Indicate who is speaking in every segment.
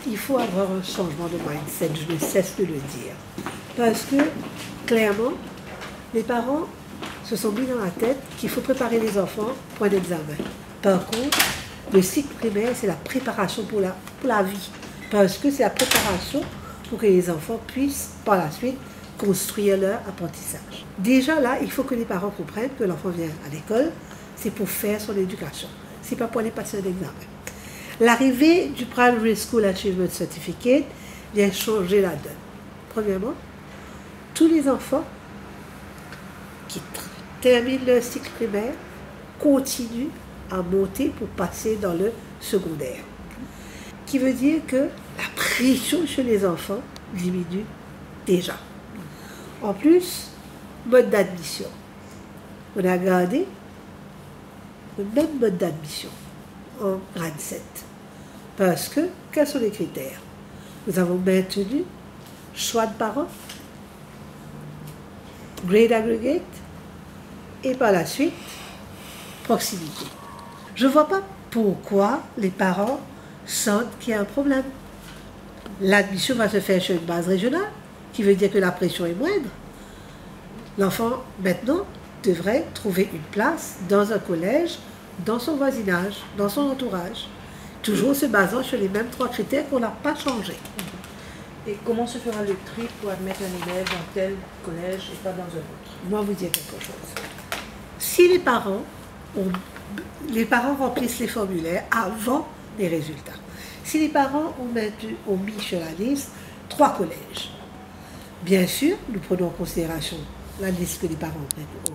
Speaker 1: il faut avoir un changement de mindset, je ne cesse de le dire. Parce que, clairement, les parents se sont mis dans la tête qu'il faut préparer les enfants pour un examen. Par contre, le cycle primaire, c'est la préparation pour la vie. Parce que c'est la préparation pour que les enfants puissent, par la suite, construire leur apprentissage. Déjà là, il faut que les parents comprennent que l'enfant vient à l'école, c'est pour faire son éducation. C'est pas pour aller passer un examen. L'arrivée du Primary School Achievement Certificate vient changer la donne. Premièrement, tous les enfants qui terminent leur cycle primaire continuent à monter pour passer dans le secondaire. Ce qui veut dire que la pression chez les enfants diminue déjà. En plus, mode d'admission. On a gardé le même mode d'admission en grade 7. Parce que, quels sont les critères? Nous avons maintenu choix de parents, grade aggregate, et par la suite, proximité. Je ne vois pas pourquoi les parents sentent qu'il y a un problème. L'admission va se faire sur une base régionale, qui veut dire que la pression est moindre. L'enfant, maintenant, devrait trouver une place dans un collège, dans son voisinage, dans son entourage, toujours se basant sur les mêmes 3 critères qu'on n'a pas changés.
Speaker 2: Et comment se fera le tri pour admettre un élève dans tel collège et pas dans un autre?
Speaker 1: Moi, vous dire quelque chose. Si les parents remplissent les formulaires avant les résultats, si les parents ont mis sur la liste 3 collèges, bien sûr, nous prenons en considération la liste que les parents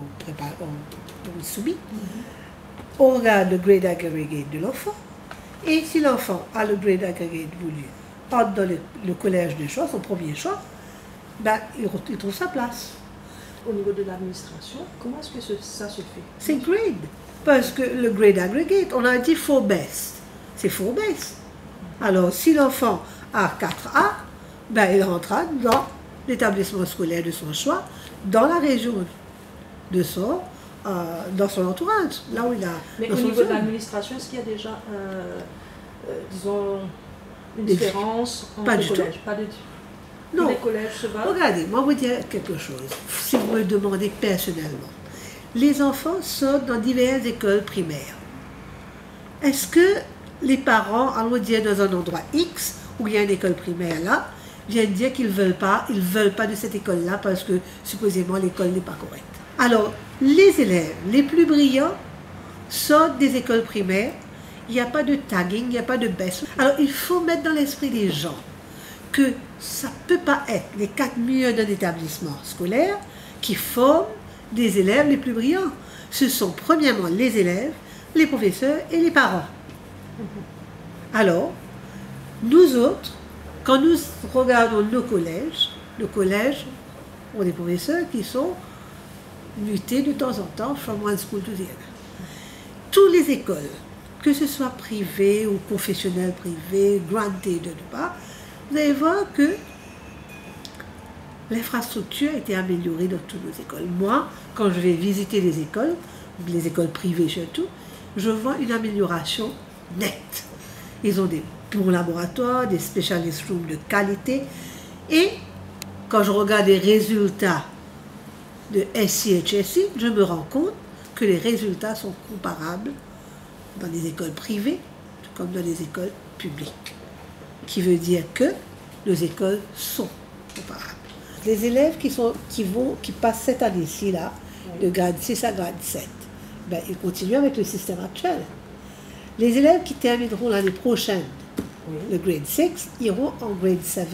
Speaker 1: ont soumis. On regarde le grade aggregate de l'enfant. Et si l'enfant a le grade aggregate voulu, entre dans le collège de choix, son premier choix, ben, il trouve sa place.
Speaker 2: Au niveau de l'administration, comment est-ce que ça se fait?
Speaker 1: C'est grade. Parce que le grade aggregate, on a dit 4 best. C'est 4 best. Alors, si l'enfant a 4A, ben, il rentrera dans l'établissement scolaire de son choix, dans la région de dans son entourage, là où il a...
Speaker 2: Mais au niveau de l'administration, est-ce qu'il y a déjà, disons, une différence entre les collèges? Pas du tout.
Speaker 1: Non.
Speaker 2: Les collèges se battent.
Speaker 1: Regardez, moi, je vous dire quelque chose, si vous me demandez personnellement. Les enfants sortent dans diverses écoles primaires. Est-ce que les parents, allons dire dans un endroit X, où il y a une école primaire là, viennent dire qu'ils ne veulent pas de cette école-là parce que supposément l'école n'est pas correcte? Alors, les élèves les plus brillants sortent des écoles primaires, il n'y a pas de tagging, il n'y a pas de baisse. Alors, il faut mettre dans l'esprit des gens que ça ne peut pas être les 4 murs d'un établissement scolaire qui forment des élèves les plus brillants. Ce sont premièrement les élèves, les professeurs et les parents. Alors, nous autres, quand nous regardons nos collèges ont des professeurs qui sont mutés de temps en temps, from one school to the other. Toutes les écoles, que ce soit privées ou confessionnelles privées, granted de part, vous allez voir que l'infrastructure a été améliorée dans toutes nos écoles. Moi, quand je vais visiter les écoles privées surtout, je vois une amélioration nette. Ils ont des bons laboratoires, des specialist rooms de qualité. Et quand je regarde les résultats de SCHSI, je me rends compte que les résultats sont comparables dans les écoles privées comme dans les écoles publiques. Qui veut dire que nos écoles sont comparables. Les élèves qui passent cette année-ci, là, de grade 6 à grade 7, ben, ils continuent avec le système actuel. Les élèves qui termineront l'année prochaine, le grade 6, iront en grade 7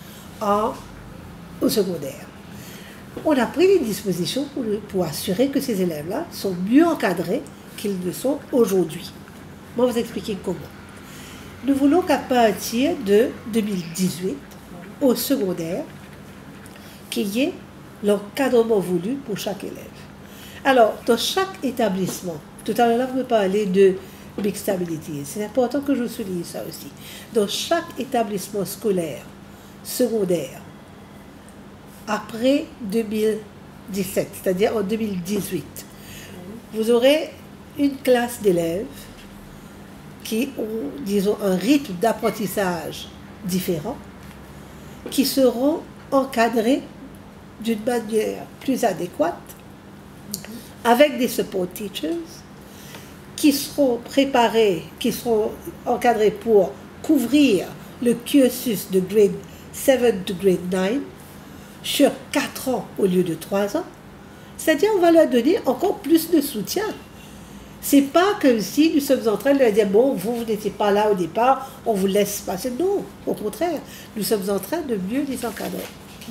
Speaker 1: au secondaire. On a pris des dispositions pour assurer que ces élèves-là sont mieux encadrés qu'ils ne sont aujourd'hui. Moi, vous expliquer comment. Nous voulons qu'à partir de 2018, au secondaire, qu'il y ait l'encadrement voulu pour chaque élève. Alors, dans chaque établissement, tout à l'heure, vous me parlez de Big Stability, c'est important que je souligne ça aussi. Dans chaque établissement scolaire, secondaire, après 2017, c'est-à-dire en 2018, vous aurez une classe d'élèves qui ont, disons, un rythme d'apprentissage différents qui seront encadrés d'une manière plus adéquate avec des support teachers qui seront préparés, qui seront encadrés pour couvrir le cursus de grade 7 to grade 9 sur 4 ans au lieu de 3 ans. C'est-à-dire on va leur donner encore plus de soutien. C'est pas comme si nous sommes en train de leur dire bon, vous n'étiez pas là au départ, on vous laisse passer. Non, au contraire, nous sommes en train de mieux les encadrer.